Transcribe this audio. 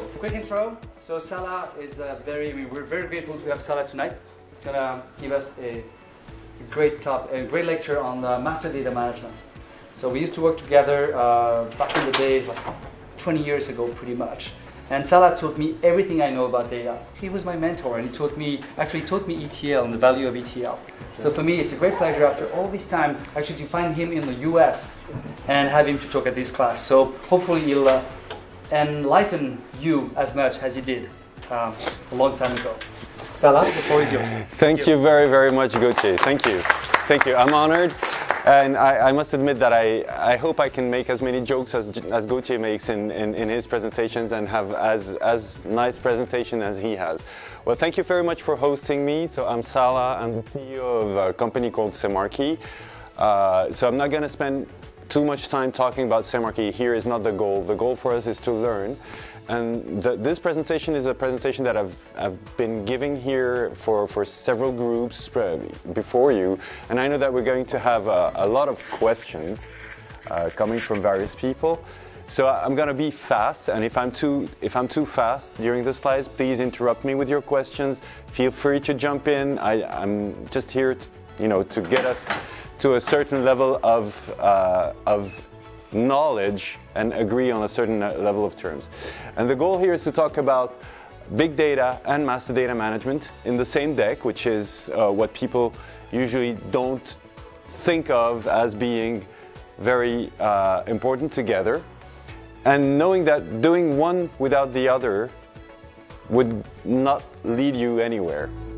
So, quick intro. So Salah is we're very grateful to have Salah tonight. He's gonna give us a great lecture on master data management. So we used to work together back in the days, like 20 years ago, pretty much. And Salah taught me everything I know about data. He was my mentor, and he taught me ETL and the value of ETL. So for me, it's a great pleasure after all this time actually to find him in the US and have him to talk at this class. So hopefully he'll enlighten you as much as he did a long time ago. Salah, the floor is yours. Thank you very, very much, Gauthier. Thank you. Thank you. I'm honored. And I must admit that I hope I can make as many jokes as Gauthier makes in his presentations and have as nice presentation as he has. Well, thank you very much for hosting me. So I'm Salah. I'm the CEO of a company called Semarchy. So I'm not going to spend too much time talking about Semarchy. Here is not the goal. The goal for us is to learn. And this presentation is a presentation that I've been giving here for several groups before you, and I know that we're going to have a lot of questions coming from various people. So I'm going to be fast, and if I'm too fast during the slides, please interrupt me with your questions. Feel free to jump in. I'm just here, to get us to a certain level of knowledge and agree on a certain level of terms. And the goal here is to talk about big data and master data management in the same deck, which is what people usually don't think of as being very important together. And knowing that doing one without the other would not lead you anywhere.